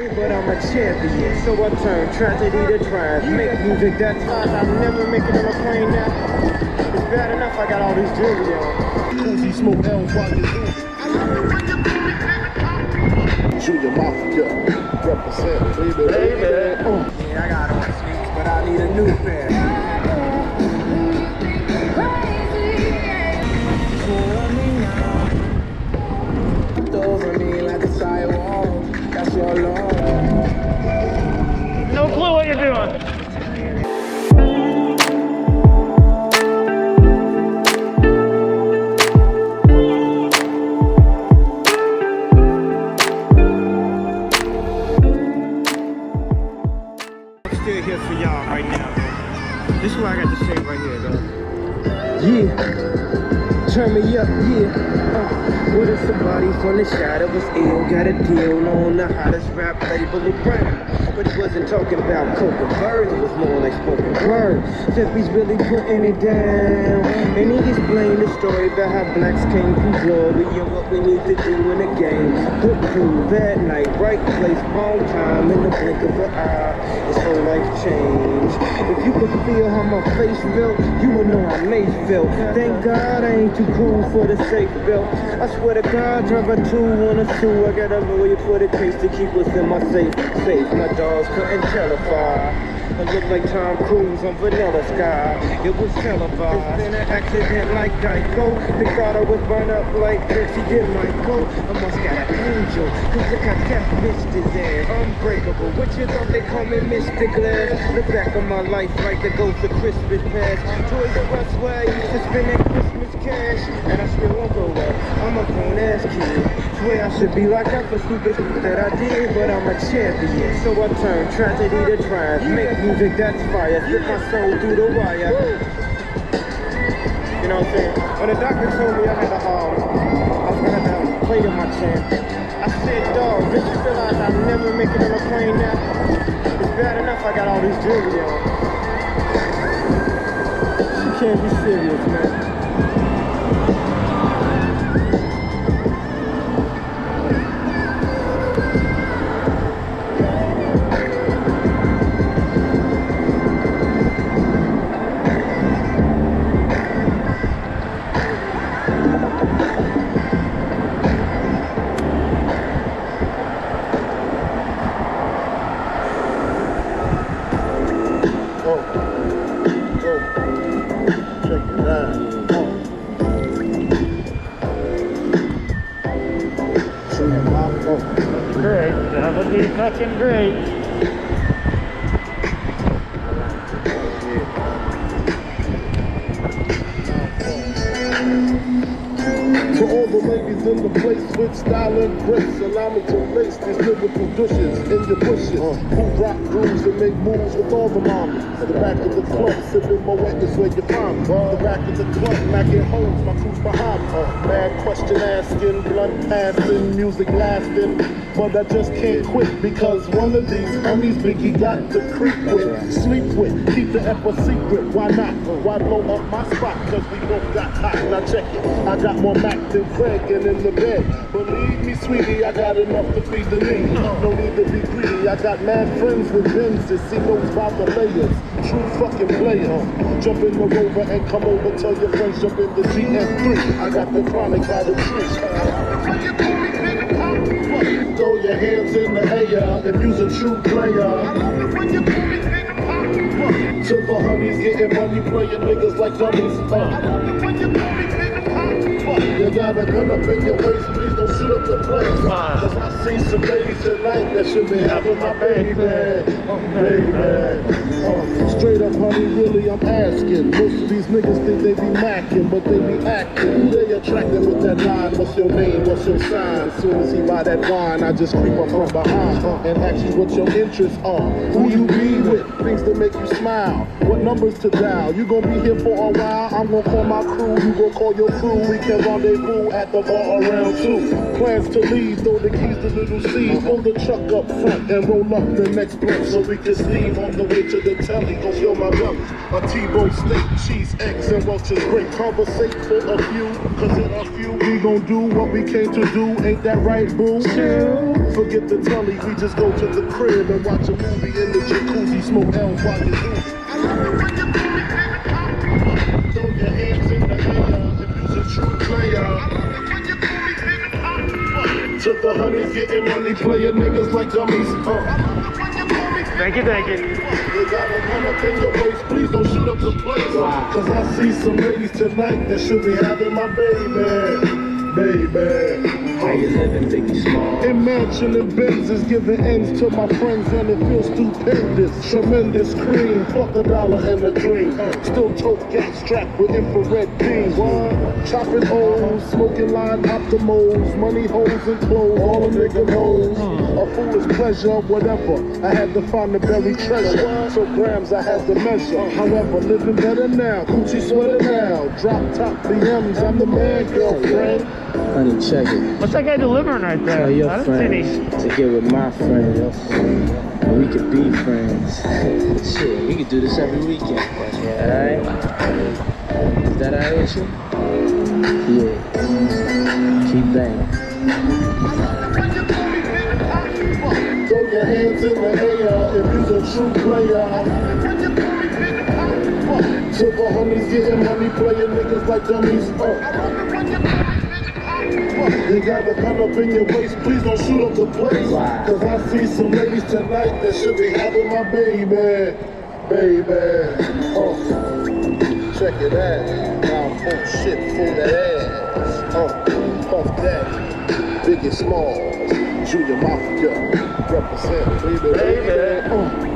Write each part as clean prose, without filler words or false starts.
did, but I'm a champion. So I turn tragedy to triumph. Make music that's fine. I'm never making on a plane now. It's bad enough I got all this jewelry on. Cozy smoke L's while you do. Junior Mafia, represent, baby. Yeah, I got on sneaks, but I need a new pair. Over me like a sidewalk. That's your love. No clue what you're doing. I'm still here for y'all right now. This is what I got to say right here, though. Yeah, turn me up, yeah. What if somebody from the shadow was ill? Got a deal on the hottest rap label around. But he wasn't talking about coke and birds, it was more like spoken word. He's really putting it down. And he explained the story about how blacks came from glory and what we need to do in the game. Good crew that night, right place, wrong time, in the blink of an eye. It's whole life change. If you could feel how my face felt, you would know how May felt. Thank God I ain't too cool for the safe belt. I swear to God, drive a 2 on a 2. I got a lawyer for the case to keep us in my safe. My dogs couldn't telefy. I look like Tom Cruise on Vanilla Sky. It was televised. It's been an accident like Geico. They thought I would burn up like Pepsi did Michael. I must got an angel. Cause look how death missed his ass. Unbreakable. What you thought they call me Mr. Glass? Look back on my life like the ghost of Christmas past. Toys R Us where I used to spend that Christmas cash. And I still won't go there. I'm a grown ass kid. Swear I should be locked up for stupid that I did, but I'm a champion. So I turn tragedy to triumph. Make music that's fire. Slip my soul through the wire. You know what I'm saying? When the doctor told me I had to play to my champ, I said, dog, did you realize I'm never making on a plane now? It's bad enough I got all this jewelry on. She can't be serious, man. Great, that would be fucking great. To all the ladies in the place with style and grace, allow me to lace these lyrical douches in your bushes. Who rock grooves and make moves with all the mommies. The back of the club, sipping my wet is where you find me. The back of the club, knocking homes, my crew's behind me. Mad question asking, blunt passing, music lasting. But I just can't quit because one of these homies Biggie got to creep with, sleep with, keep the F a secret. Why not? Why blow up my spot? Cause we both got hot. Now check it. I got more Mac than Craig and in the bed. Believe me, sweetie, I got enough to feed the need. No need to be greedy. I got mad friends with Benzes. See those by the layers. True fucking players. Jump in the Rover and come over. Tell your friends jump in the GS3. I got the chronic by the tree. Throw your hands in the air if you's a true player. To the honeys getting money, playing niggas like dummies. You got a gun up in your waist, please don't shoot up the place. Cause I see some ladies tonight that should be having my baby. Straight up, honey, really, I'm asking. Most of these niggas think they be macking, but they be acting. Who they attracting with that line? What's your name? What's your sign? Soon as he buy that wine, I just creep up from behind and ask you what your interests are. Who you be with? Things that make you smile. What numbers to dial? You gonna be here for a while? I'm gonna call my crew. You gonna call your crew. We can rendezvous at the bar around 2. Plans to leave, throw the keys to little C. Pull the truck up front and roll up the next block so we can steam on the way to the telly. Go fill my belly. A T-bone steak, cheese, eggs, and Welch's grape. Conversate for a few, cause in a few we gon' do what we came to do. Ain't that right, boo? Forget the telly, we just go to the crib and watch a movie in the jacuzzi. Smoke L's while you do it. Throw your hands in the air if you's a true player. To the honeys, getting money, playing niggas like dummies. Thank you, thank you. You gotta come up in your waist, please don't shoot up the place. Cause I see some ladies tonight that should be having my baby. How you living, Biggie Small? Imagining Benzes giving ends to my friends and it feels stupendous. Tremendous cream, fuck $1 and a dream. Still tote gas strapped with infrared beams. Chopping holes, smoking line optimals, money holes and clothes, all a nigga knows. A foolish pleasure, whatever. I had to find the buried treasure, so grams I had to measure. However, living better now, Gucci sweater now. Drop top BMs, I'm the man, girlfriend. Honey, check it. What's that guy delivering right there? Tell your I didn't see friends any. to get with my friends. And we could be friends. Shit, we could do this every weekend. Yeah, alright? Is that alright with you? Yeah. Keep banging. Throw your hands in the air if you's a true player. To the honeys, getting money, playing niggas like dummies. You gotta come up in your waist, please don't shoot up the place. Cause I see some ladies tonight that should be having my baby. Check it out. Now I'm full shit, full that ass. Puff that. Biggie Smalls, Junior Mafia, represent, baby.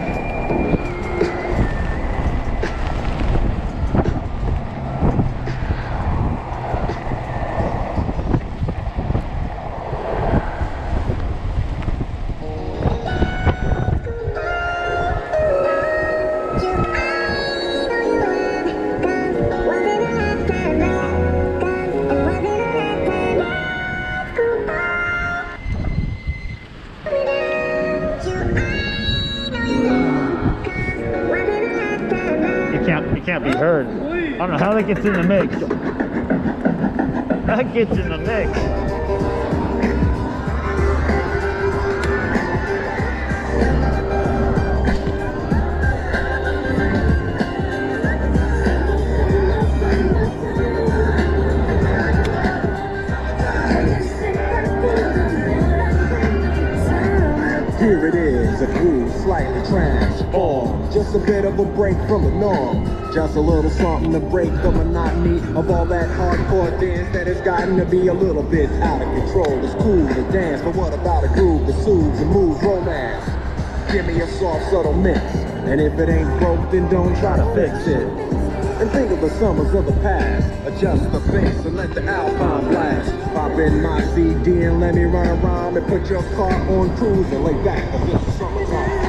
It can't be heard. I don't know how that gets in the mix. That gets in the mix. Here it is, a groove slightly transformed. Just a bit of a break from the norm. Just a little something to break the monotony of all that hardcore dance that has gotten to be a little bit out of control. It's cool to dance, but what about a groove that soothes and moves romance? Give me a soft, subtle mix, and if it ain't broke, then don't try to fix it. And think of the summers of the past. Adjust the bass and let the Alpine blast. Pop in my CD and let me run around and put your car on cruise and lay back a bit of summertime.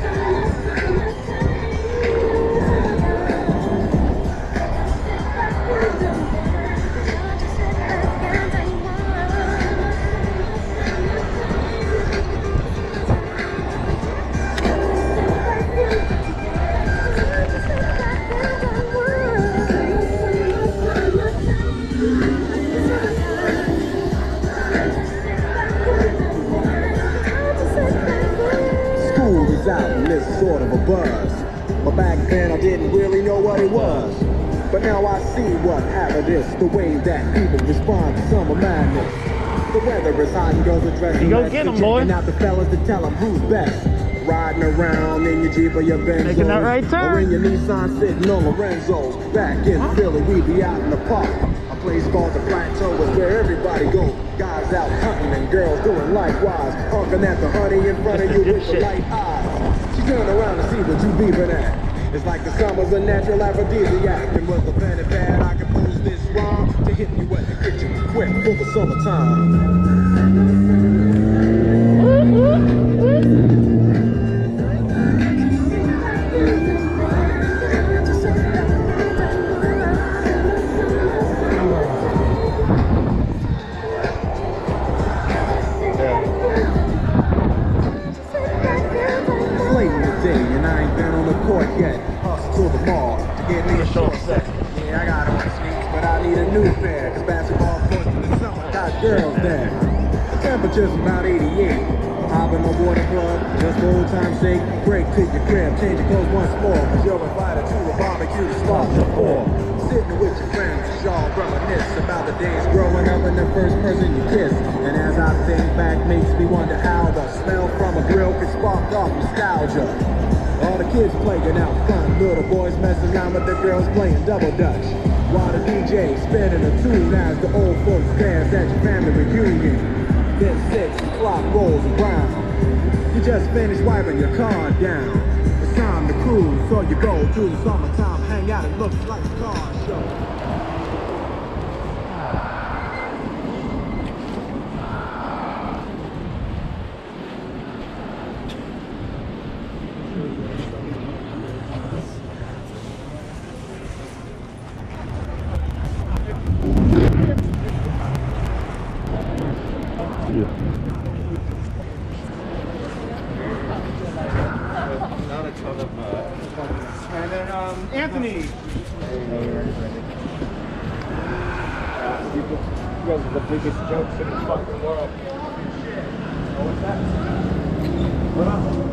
Out in this sort of a buzz, but back then I didn't really know what it was. But now I see what happened is the way that people respond to summer madness. The weather is hot and girls are dressing. You go get 'em, boy. Out the fellas to tell them who's best. Riding around in your Jeep or your Benz, making that right turn, or in your Nissan sitting on Lorenzo's. Back in Philly, we be out in the park. A place called the Plateau is where everybody goes. Guys out hunting and girls doing likewise. Honking at the honey in front of you with the light eyes. She turned around to see what you beeping at. It's like the summer's a natural aphrodisiac. And with the pen and pad, I compose this rhyme to hit you wet and get you quick for the summertime. yet. Hustle to the mall to get me a short set. Yeah, I got on sneaks, but I need a new pair. Cause basketball courts in the summer got girls there. The temperature's about 88. Hop in the water plug, just for old time's sake. Break to your crib, change your clothes once more. Cause you're invited to a barbecue to start your fall. Sitting with your friends, y'all reminisce about the days growing up and the first person you kiss. And as I think back, makes me wonder how the smell from a grill could spark off nostalgia. All the kids playing out front, little boys messing around with the girls playing double dutch. While the DJ spinning a tune as the old folks dance at your family reunion. Then 6 o'clock rolls around. You just finished wiping your car down. It's time to cruise, so you go through the summertime, hang out, it looks like a car show. And then Anthony. You guys are the biggest jokes in the fucking world. Oh, what's that? What up?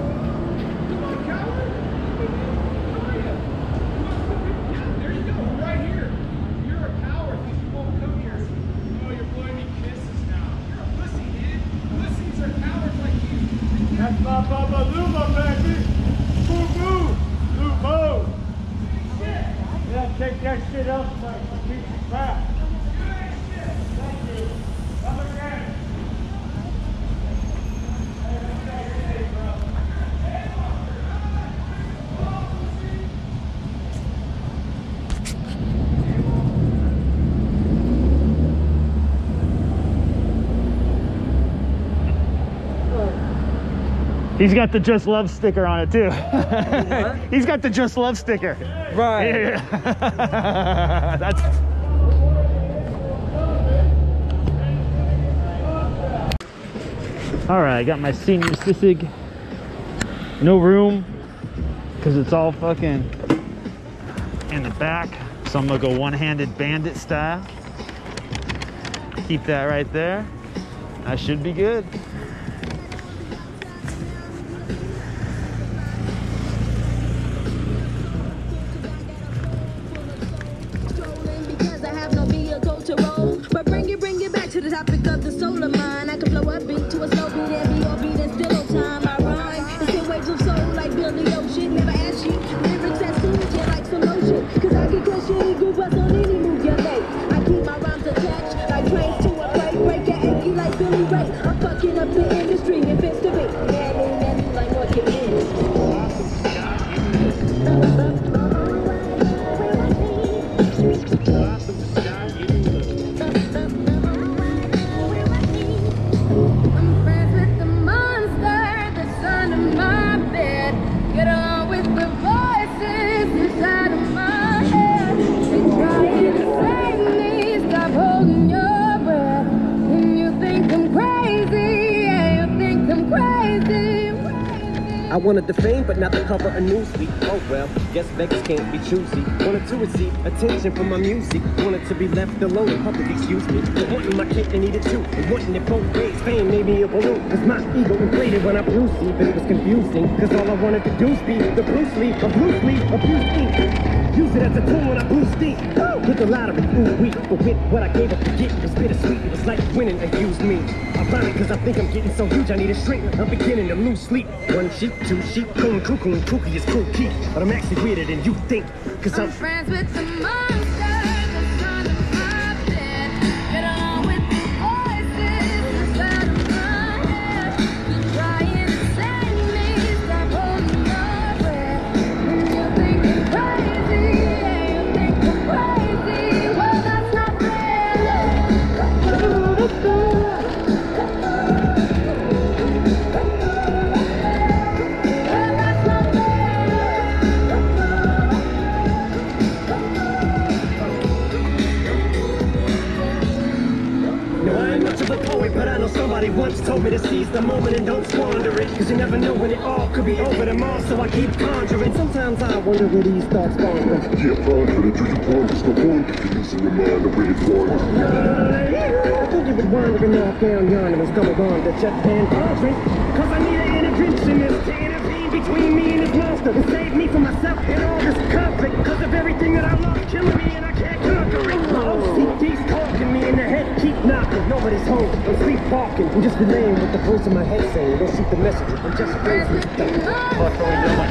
There you go, right here. You're a coward because you won't come here. Oh, you're blowing me kisses now. You're a pussy, man. Pussies are cowards like you. That's my Baba Luma, baby. Boo-boo. Boo-boo. Yeah, take that shit outside. Piece of crap. Thank you. Come again. He's got the Just Love sticker on it too. He's got the Just Love sticker. Right. Yeah. That's. All right, I got my Senior Sisig. No room, because it's all fucking in the back. So I'm gonna go one-handed bandit style. Keep that right there. That should be good. But bring it back to the topic of the soul of mine. I can flow a beat to a slow beat and be all beat and still on time. I rhyme, it's in waves of soul like Billy Ocean. Never ask you, lyrics that soothe you like some lotion. Cause I can catch any groove up on any move you make. I keep my rhymes attached like trains to a break. Break your achy like Billy Ray. I'm fucking up the industry and fits to me. Man, like what you is. I wanted the fame, but not the cover of Newsweek. Oh well, guess beggars can't be choosy. Wanted to receive attention from my music. Wanted to be left alone in public, excuse me. But wanting my cake, I needed too. And wanting it both ways, fame made me a balloon. Cause my ego inflated when I blew sleep, and it was confusing. Cause all I wanted to do was be the Bruce Lee of Bruce Lee of Bruce Lee. Use it as a tool when I blew steam. Hit the lottery, ooh wee. But with what I gave up to get, it was bittersweet. It was like winning and used me. Ironic, cause I think I'm getting so huge, I need a shrink. I'm beginning to lose sleep. One sheep, two sheep, coon, cuckoo, and kooky is cool key. But I'm actually weirder than you think. Cause I'm friends with the monster that's under my bed. Get on with the voices inside of my head. You're trying to save me, stop holding your breath. You think I'm crazy, yeah, you think I'm crazy. Well, that's not but I know somebody once told me to seize the moment and don't squander it. cause you never know when it all could be over tomorrow. So I keep conjuring. Sometimes I wonder where these thoughts spawn from. Yeah, confident you can ponder the one. Using your mind the way it wanders. I think you were wandering off down yonder and stumbled on the jet pan cauldron. Cause I need an interventionist to intervene between me and this monster and save me from myself and all this conflict. Cause of everything that I love killing me and I can't conquer it. My OCD's talking me in the head, keep knocking. Nobody's home, I'm sleepwalking. I'm just relaying what the voice in my head saying. Don't shoot the messenger, I'm just crazy. What are we doing?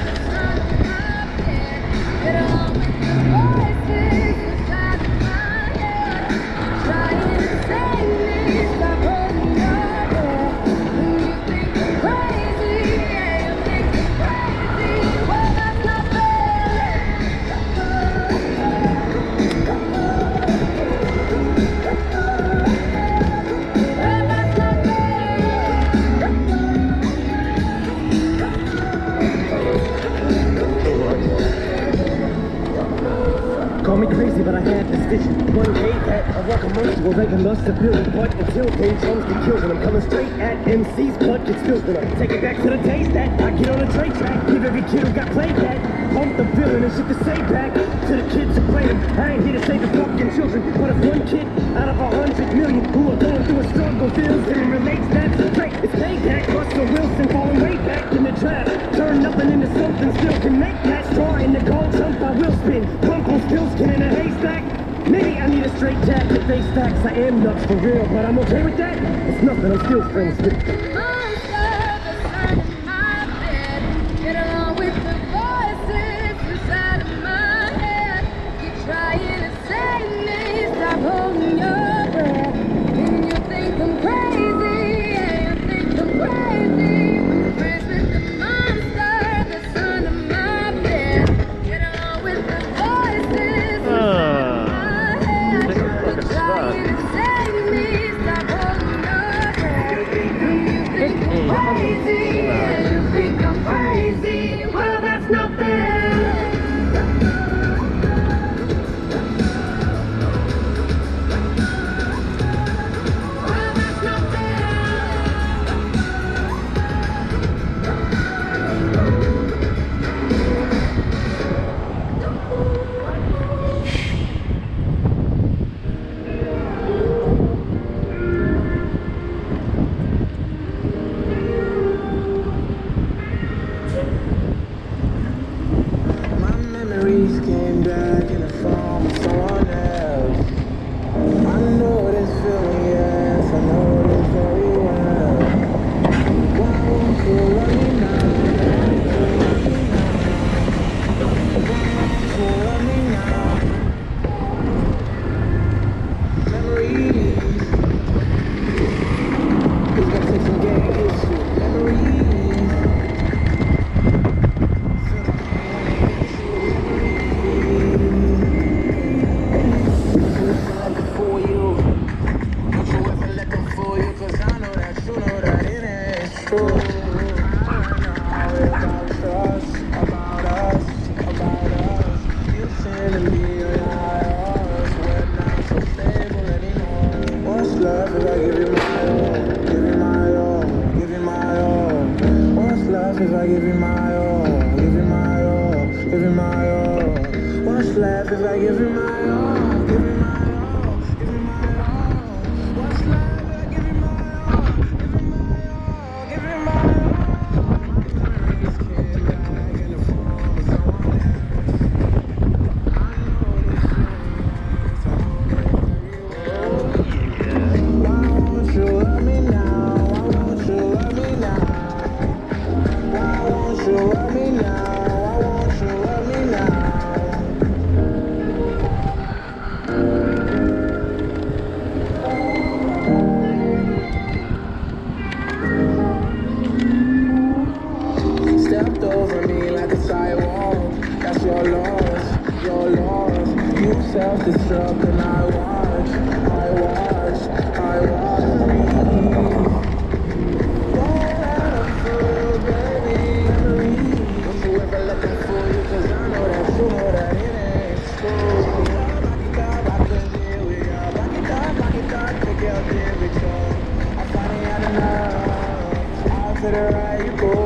Call me crazy, but I had this vision. One day that I walk amongst will make a lust to build. But until then, comes the kills, and I'm coming straight at MC's blood gets spilled. When I take it back to the taste that I get on a train track. Give every kid who got played that. Pump the villain and shit to say back to the kids who play them. I ain't here to save the fucking children, but if one kid out of 100 million who are going through a struggle feels and relates, that's great. It's payback. Russell Wilson falling way back in the trap. Turn nothing into something, still can make that straw in the cold jump. I will spin. Bump on still skin in a haystack. Maybe I need a straight tap to face facts. I am nuts for real, but I'm okay with that. It's nothing, I'm still friends with. Self-destruct and I watch. Don't let them fool, baby. Don't you ever let them fool you, cause I know that you know that it ain't true. Back it up, take out the picture. I finally had enough. Out to the right, you go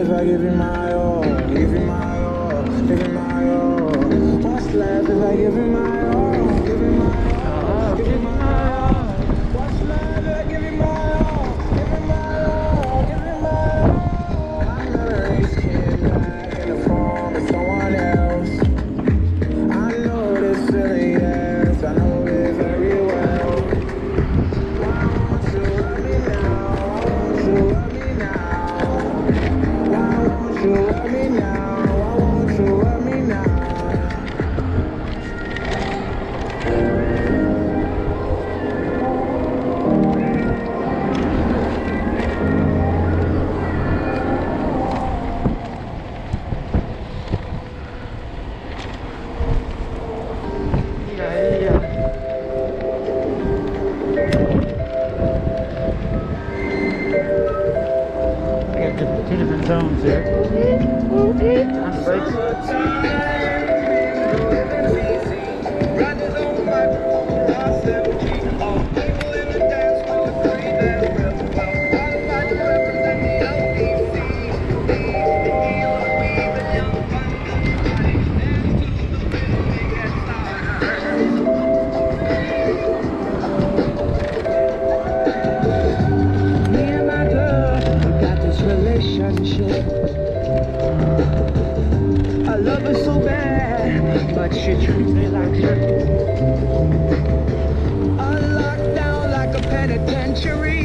if I give you my all? Give you my all, give you my all. What's left if I give you my all? Give you my all, give you my all. What's left if I give you my all? Give you my all, give you my all. My memories came back in the form of someone else. I know this feeling, yes, I know it very well. Why won't you love me now? Why won't you love me now? Why won't you love me now? Why won't you love me now? I got two different tones here. On the brakes. Me and my girl, we got this relationship. I love her so bad, but she treats me like shit. I'm locked down like a penitentiary.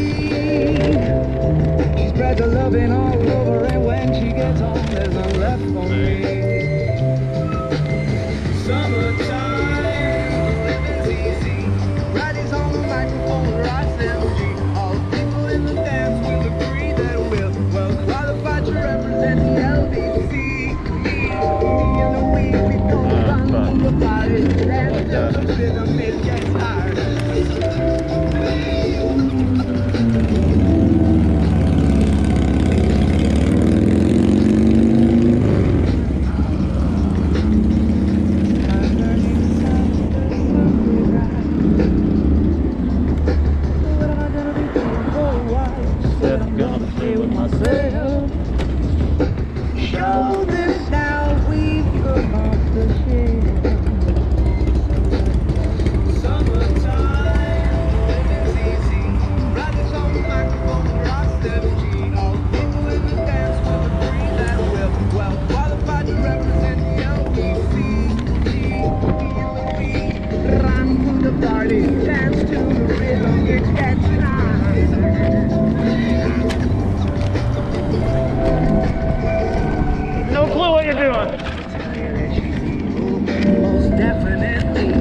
She spreads her loving all over, and when she gets home, there's none left for me. Summertime, living's easy. Riding's on the microphone, rocks MG. All the people in the dance will agree that we're well qualified to represent the LBC. Me and the weed, we don't run from the body. Dance till the pyramid gets harder. Said I'm gonna play with myself. Show them now we've come off the shelf. Summertime, living's easy. Riders on the microphone, rocks 17. All the people in the dance will agree that we're well qualified to represent the LBC. Run to the party, dance to the rhythm, it gets high. No clue what you're doing. Most definitely.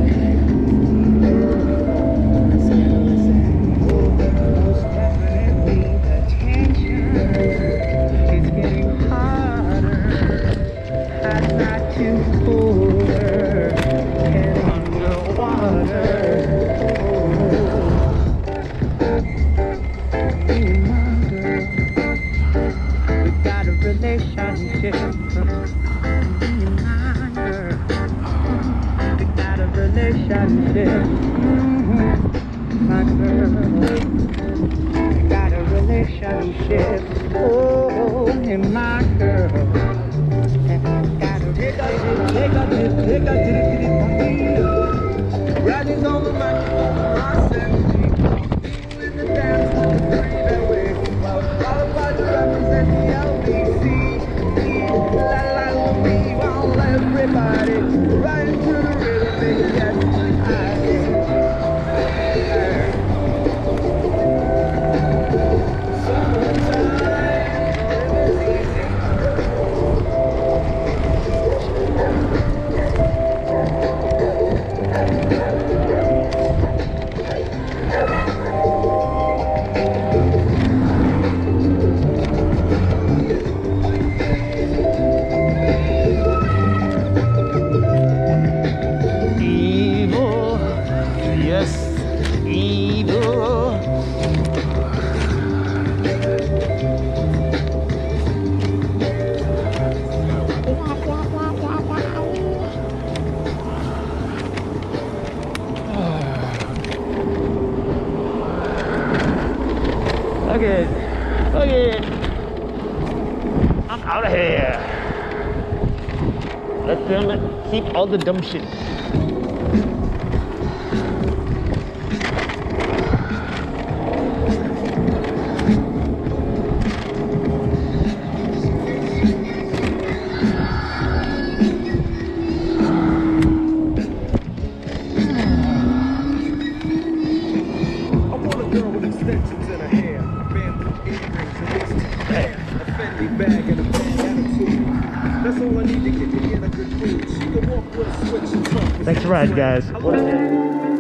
Most definitely. The tension is getting harder. I try to pull her head underwater. Me and my girl, we got a relationship. Me and my girl, we got a relationship. My girl, we got a relationship. Oh, and my girl, got a riding on the microphone, I said, people in the dance will agree that we're well qualified to represent the LBC. La la la, we want everybody right into the rhythm, make it get high. Look at it. Look at it. Out of here. Let them keep all the dumb shit. Thanks for riding, guys.